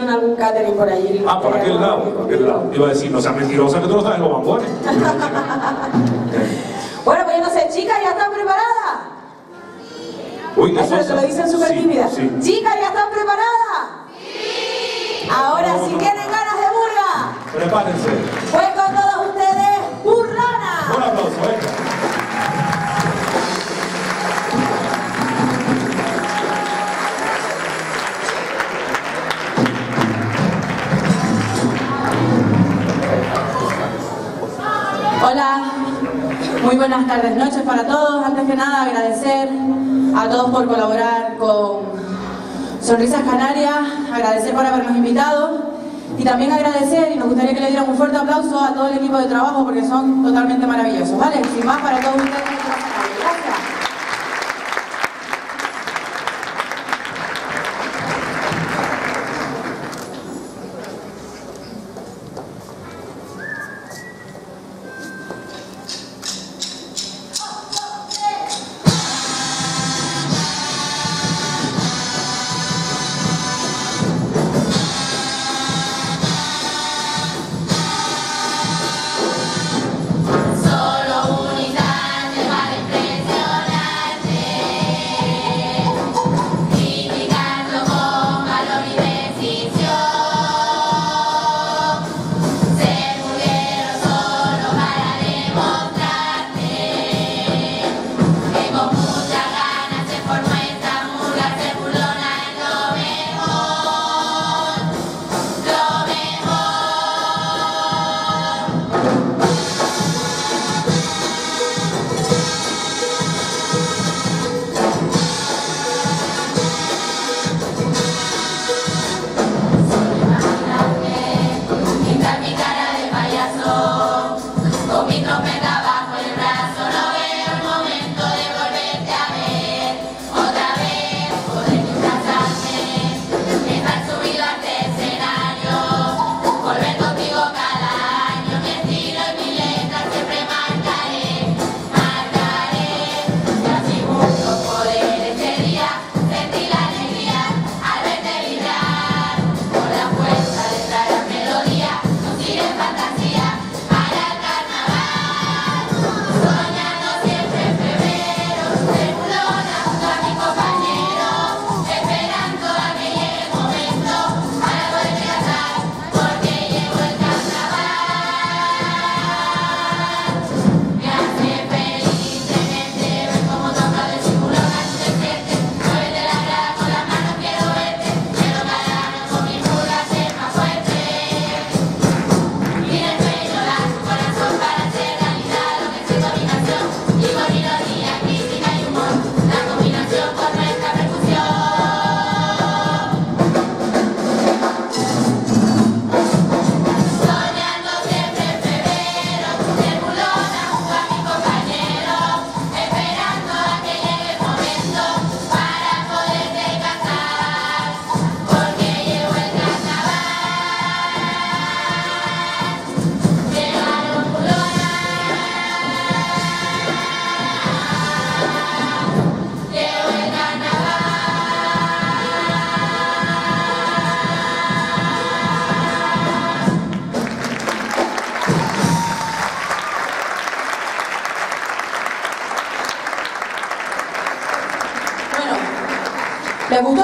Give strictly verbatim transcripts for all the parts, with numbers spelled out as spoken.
tienen algún catering por allí. Ah, por aquel lado, por aquel lado. Iba a decir, no seas mentirosa que tú no sabes los bambones. Bueno, pues yo no sé, chicas, ¿ya están preparadas? Uy, ¿qué es eso? eso? Lo dicen súper sí, tímidas. Sí. Chicas, ¿ya están preparadas? Sí. Ahora, si tienen ganas de burga, prepárense. pues con todos ustedes, burlana. Un aplauso, venga. Hola, muy buenas tardes, noches para todos. Antes que nada agradecer a todos por colaborar con Sonrisas Canarias, agradecer por habernos invitado y también agradecer, y nos gustaría que le dieran un fuerte aplauso a todo el equipo de trabajo porque son totalmente maravillosos, ¿vale? Sin más, para todos ustedes, gracias. ¿Les gustó?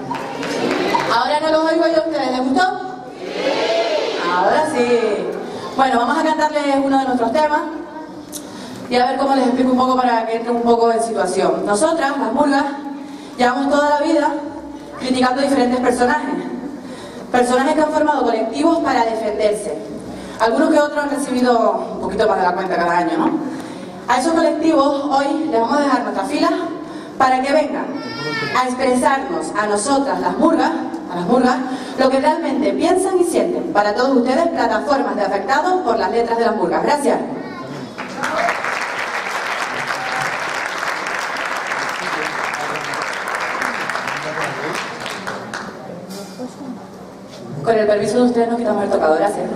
Ahora no los oigo yo a ustedes, ¿les gustó? Sí. Ahora sí. Bueno, vamos a cantarles uno de nuestros temas y a ver cómo les explico un poco para que entren un poco en situación. Nosotras, las murgas, llevamos toda la vida criticando diferentes personajes. Personajes que han formado colectivos para defenderse. Algunos que otros han recibido un poquito más de la cuenta cada año, ¿no? A esos colectivos hoy les vamos a dejar nuestras filas para que vengan a expresarnos a nosotras, las murgas, a las murgas, lo que realmente piensan y sienten. Para todos ustedes, plataformas de afectados por las letras de las murgas. Gracias. Con el permiso de ustedes nos quitamos el tocador. Gracias.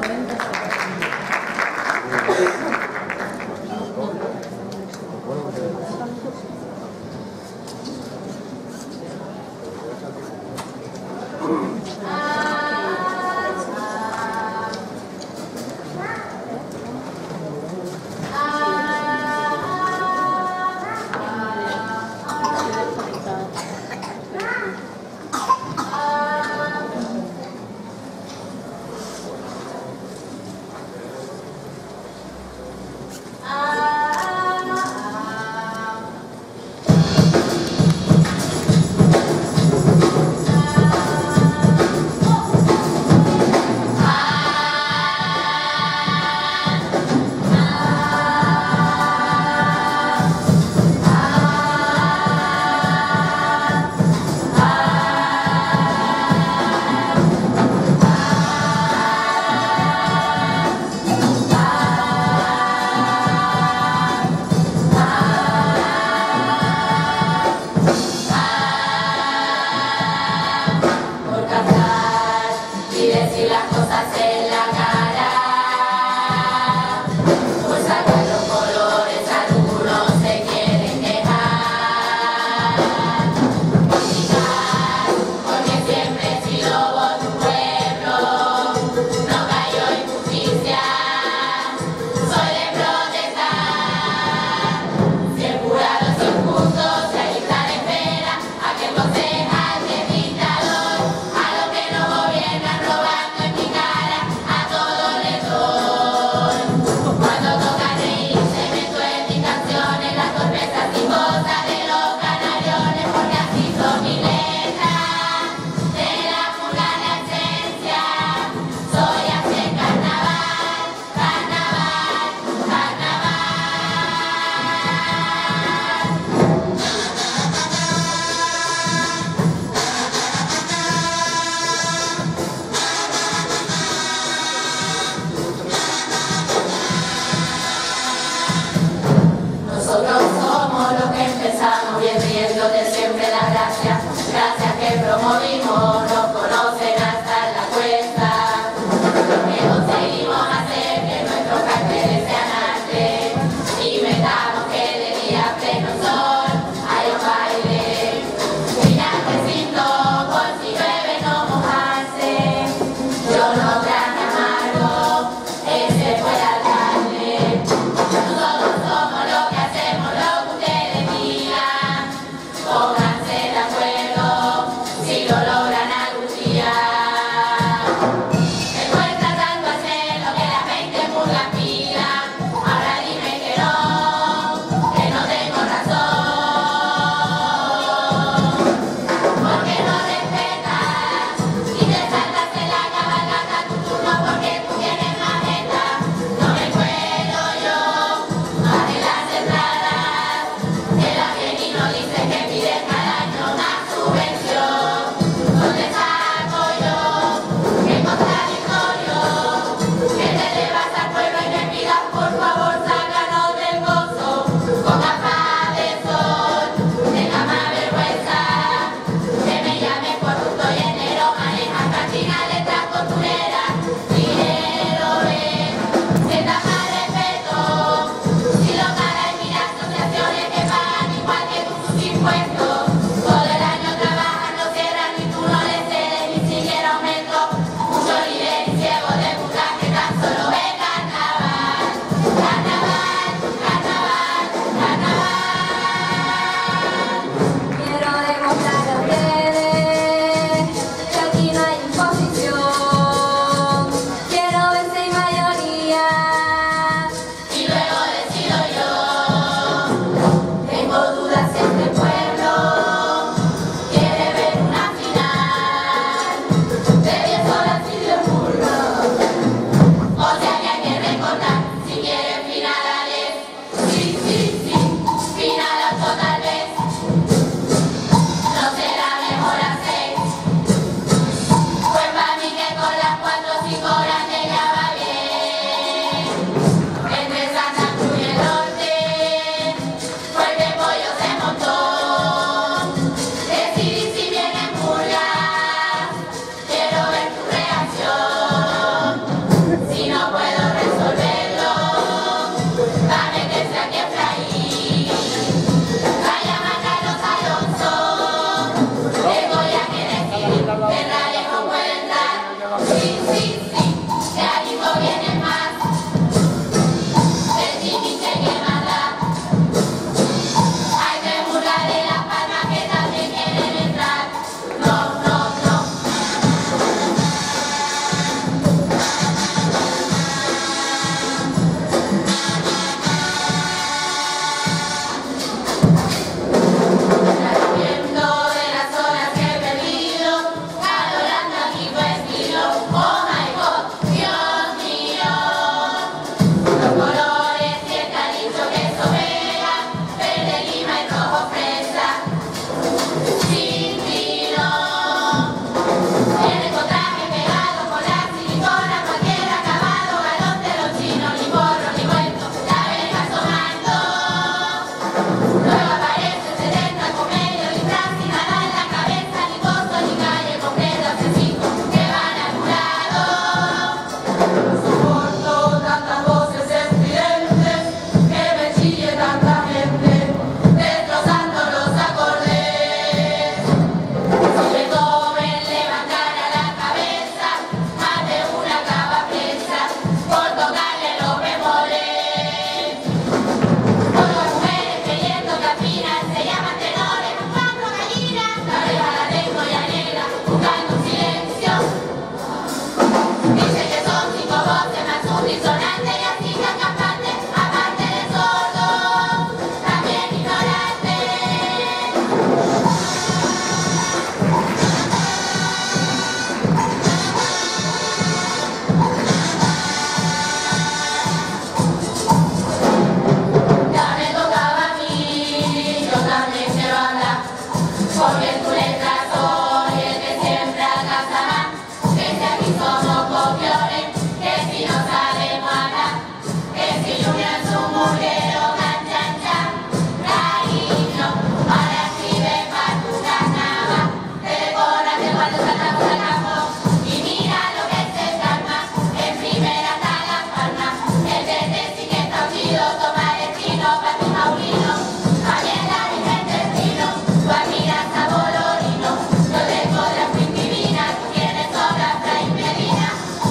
decir las cosas en la cara. Por sacar los colores algunos se quieren quejar. Criticar, porque siempre he sido voz de un pueblo. No cayó injusticia, soy de protestar. Si el jurado es injusto, se alista de espera a que el concejal de dictador, a los que no gobiernan robando en mi cara, somos copiones, que si no sabemos hablar, que si uno es un murguero, gan, chan, chan, cariño, ahora escribe para tu carnaval, te decoras de cuando saltamos al campo, y mira lo que es el karma, en primera está la palma, el verde sí que está unido, toma destino para tu Maurino, también la virgen del Pino, tú admiras a Bolorino, yo tengo la fin divina, tú tienes obras Fray Medina.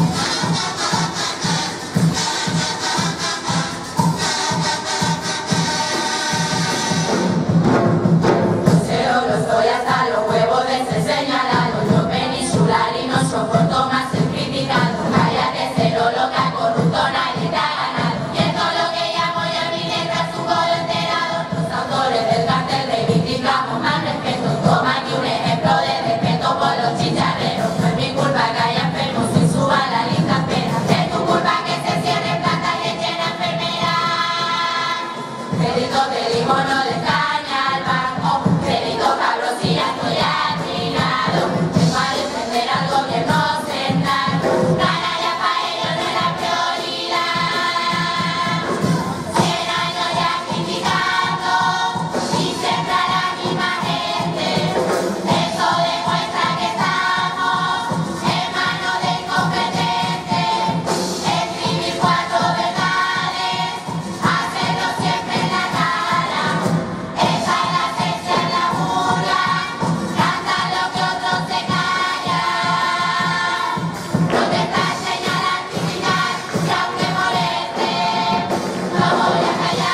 Cero lo soy hasta los huevos de ese señalado, yo peninsular y no soporto más el criticado, cállate cero loca, corrupto, nadie te ha ganado, y esto lo que llamo yo en mi letra es un gol enterado, los autores del cartel reivindicamos más respeto, toma aquí un ejemplo de respeto por los chicharreros, no es mi culpa que haya enfermos y suba la lista espera, es tu culpa que se cierre planta y echen a enfermera. Crédito te digo no le caña al banco, crédito cabros y ya estoy arruinado, tengo a defender al gobierno central, canalla pa' ellos no es la prioridad, cien años ya criticando y siempre a la misma gente, eso demuestra que estamos en manos de incompetentes, escribir cuatro verdades, hacerlo siempre en la cara, esa es la esencia de la burla, cantar lo que otros se callan, protestar, señalar, criticar, y aunque moleste, no voy a callar.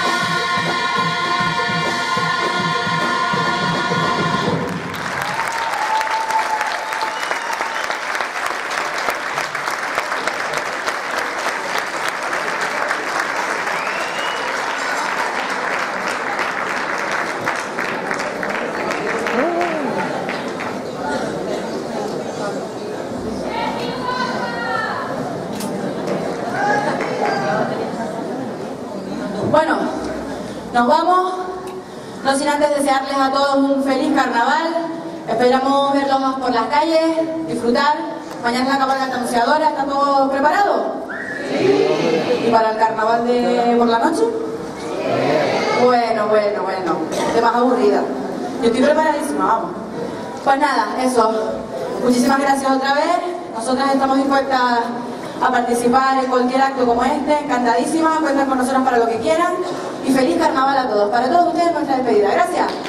Bueno, nos vamos, no sin antes desearles a todos un feliz carnaval, esperamos verlos por las calles, disfrutar, mañana es la cabalgata anunciadora, ¿están todos preparados? Sí. ¿Y para el carnaval de por la noche? Bueno, bueno, bueno, te más aburrida. Yo estoy preparadísima, vamos. Pues nada, eso, muchísimas gracias otra vez, nosotras estamos dispuestas a participar en cualquier acto como este, encantadísima, cuenten con nosotros para lo que quieran y feliz carnaval a todos. Para todos ustedes nuestra despedida. Gracias.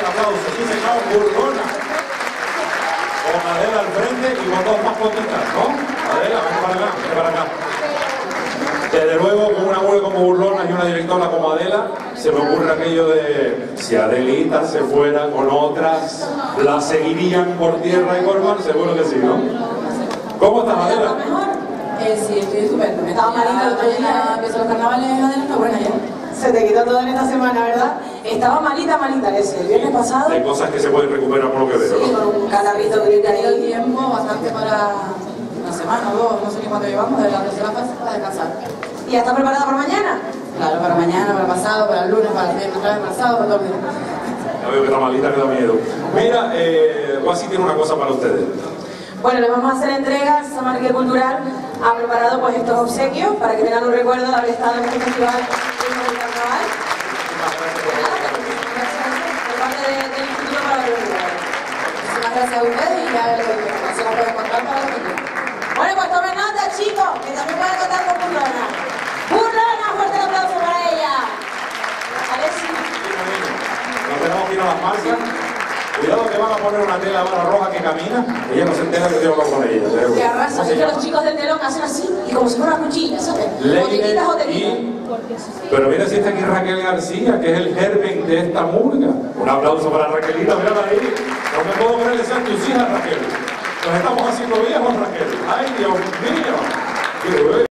el aplauso. Sí, señor, burlona. Con Adela al frente y con dos más poquitas, ¿no? Adela, ven para acá, ven para acá. Desde luego, con una mujer como Burlona y una directora como Adela, se me ocurre aquello de si Adelita se fuera con otras, la seguirían por tierra y por mar, seguro que sí, ¿no? ¿Cómo estás, Adela? ¿Estás mejor? Eh, sí, estoy estupendo. Estaba malita el otro día, empezó los carnavales, Adela está buena ya. Se te quitó todo en esta semana, ¿verdad? Estaba malita, malita, ese. El viernes pasado. Hay cosas que se pueden recuperar por lo que veo, Sí, ¿no? con un catarrito que ha ido el tiempo bastante para una semana o dos, no sé ni cuánto llevamos, de la tercera fase para descansar. ¿Y ya está preparada para mañana? Claro, para mañana, para pasado, para el lunes, para el viernes, otra vez para el sábado, para todo el día. Ya veo que está malita, que da miedo. Mira, eh, Guasi tiene una cosa para ustedes. Bueno, les vamos a hacer entregas. Samarque Cultural ha preparado pues estos obsequios para que tengan un recuerdo de haber estado en este festival del carnaval. Por parte de- del Instituto para la Cultura. Muchísimas gracias a ustedes y ya se las pueden encontrar para los niños. Bueno, pues tomen nota, chicos, que también pueden contar con Burlona. Burlona, fuerte el aplauso para ella. A ver si... Nos tenemos que ir a las marchas. Cuidado que van a poner una tela vara roja que camina. Ella no se entera que tengo que con ella. ¿Cómo Que arrasa, se es que llama? los chicos del telón hacen así y como si fuera una cuchilla, ¿sabes? Leire Botellitas, botellitas. y... Pero mira si está aquí Raquel García, que es el germen de esta murga. Un aplauso para Raquelita, mírala ahí. No me puedo creer que sean tus hijas, Raquel. Nos estamos haciendo viejos, Raquel. Ay, Dios mío.